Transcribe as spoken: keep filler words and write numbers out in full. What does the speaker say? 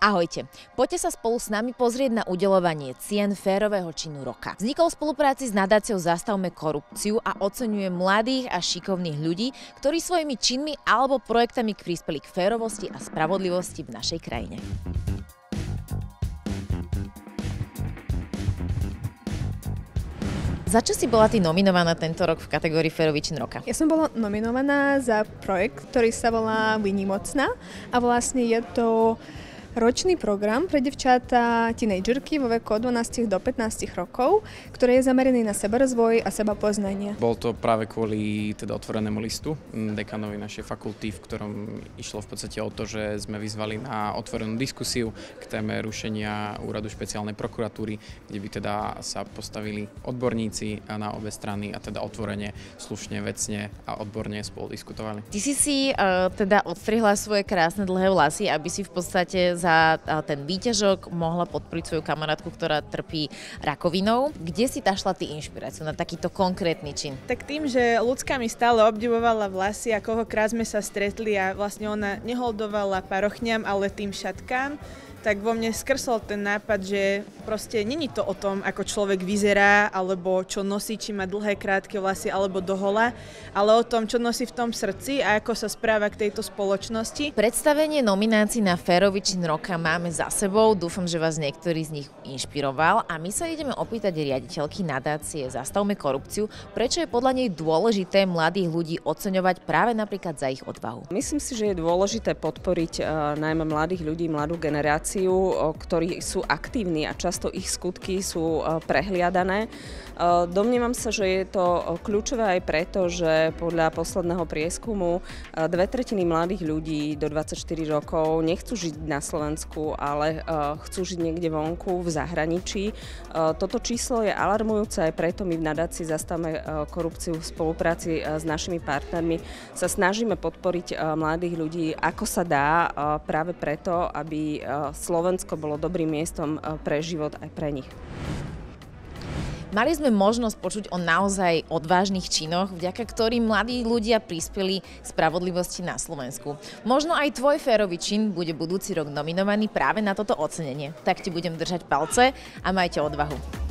Ahojte, poďte sa spolu s nami pozrieť na udeľovanie cien férového činu roka. Vznikol v spolupráci s nadáciou Zastavme korupciu a oceňuje mladých a šikovných ľudí, ktorí svojimi činmi alebo projektami prispeli k férovosti a spravodlivosti v našej krajine. Za čo si bola ty nominovaná tento rok v kategórii Férový čin roka? Ja som bola nominovaná za projekt, ktorý sa volá Výnimocná a vlastne je to ročný program pre devčatá, tínedžerky vo veku od dvanástich do pätnástich rokov, ktorý je zameraný na sebarozvoj a sebapoznanie. Bol to práve kvôli teda otvorenému listu dekanovi našej fakulty, v ktorom išlo v podstate o to, že sme vyzvali na otvorenú diskusiu k téme rušenia úradu špeciálnej prokuratúry, kde by teda sa postavili odborníci na obe strany a teda otvorene, slušne, vecne a odborne spolu diskutovali. Ty si si uh, teda odstrihla svoje krásne dlhé vlasy, aby si v podstate za ten výťažok mohla podporiť svoju kamarátku, ktorá trpí rakovinou. Kde si našla ty inšpiráciu na takýto konkrétny čin? Tak tým, že ľudská mi stále obdivovala vlasy a koľkokrát sme sa stretli a vlastne ona neholdovala parochňam, ale tým šatkám, tak vo mne skrsol ten nápad, že proste není to o tom, ako človek vyzerá, alebo čo nosí, či má dlhé, krátke vlasy, alebo dohola, ale o tom, čo nosí v tom srdci a ako sa správa k tejto spoločnosti. Predstavenie nominácií na Férový čin roka máme za sebou. Dúfam, že vás niektorý z nich inšpiroval a my sa ideme opýtať riaditeľky nadácie Zastavme korupciu, prečo je podľa nej dôležité mladých ľudí oceňovať práve napríklad za ich odvahu. Myslím si, že je dôležité podporiť uh, najmä mladých ľudí, mladú generáciu, ktorí sú aktívni a často ich skutky sú prehliadané. Domnievam sa, že je to kľúčové aj preto, že podľa posledného prieskumu dve tretiny mladých ľudí do dvadsaťštyri rokov nechcú žiť na Slovensku, ale chcú žiť niekde vonku, v zahraničí. Toto číslo je alarmujúce, aj preto my v nadácii Zastavme korupciu v spolupráci s našimi partnermi sa snažíme podporiť mladých ľudí, ako sa dá, práve preto, aby Slovensko bolo dobrým miestom pre život aj pre nich. Mali sme možnosť počuť o naozaj odvážnych činoch, vďaka ktorým mladí ľudia prispeli k spravodlivosti na Slovensku. Možno aj tvoj férový čin bude budúci rok nominovaný práve na toto ocenenie. Tak ti budem držať palce a majte odvahu.